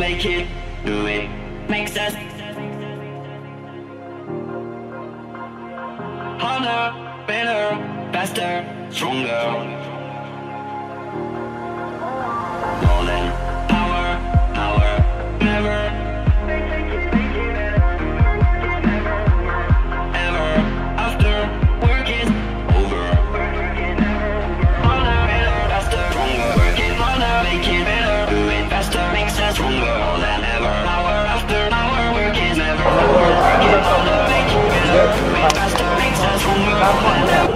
make it, do it, makes us harder, better, faster, stronger. More than power, never, ever, after work is over. Harder, better, faster, stronger. Work it harder, make it better, do it faster, makes us stronger. More than ever, hour after hour, work is never over. Work it harder, make it better, do it faster, makes us stronger. More than ever.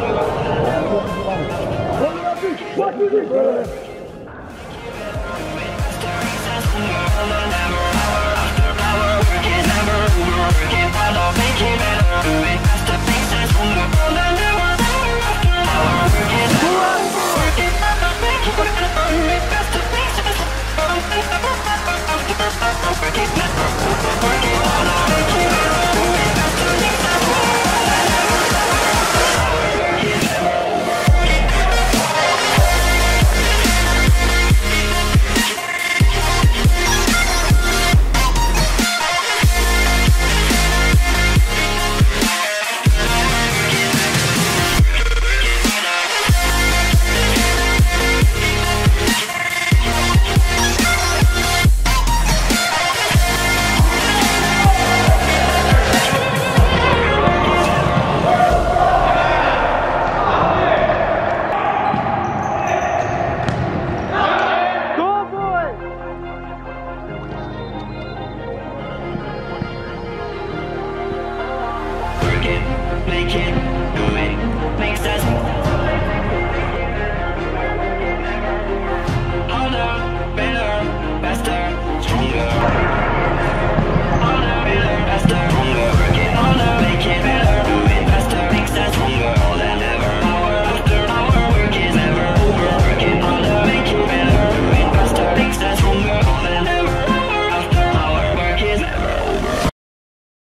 Make it